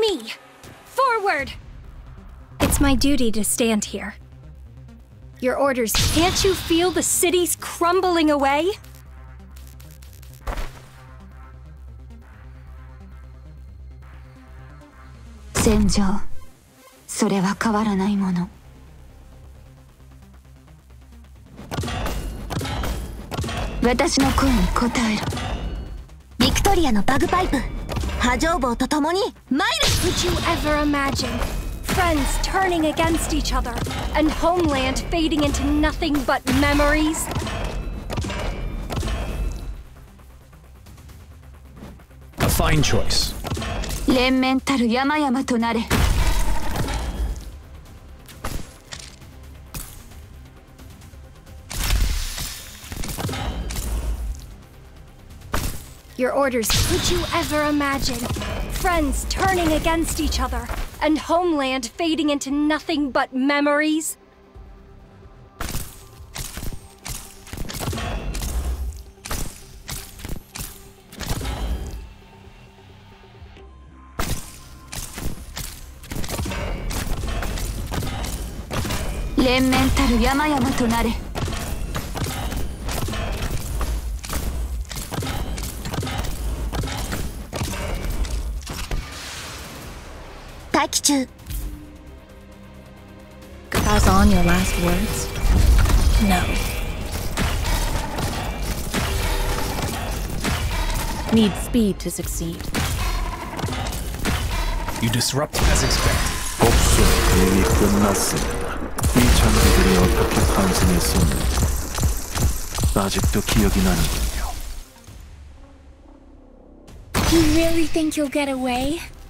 me! Forward! It's my duty to stand here. Your orders, can't you feel the cities crumbling away? 戦場、それは変わらないもの。私の声に応える。ビクトリアのバグパイプ、波状棒と共に参る。 Would you ever imagine friends turning against each other and homeland fading into nothing but memories? A fine choice. 連綿たる山々となれ。 Your orders, could you ever imagine friends turning against each other and homeland fading into nothing but memories? Pass on your last words? No. Need speed to succeed. You disrupt as expected. 복수는 이미 끝났습니다. 이 장비들이 어떻게 탄생했었는지 아직도 기억이 나는군요. You really think you'll get away?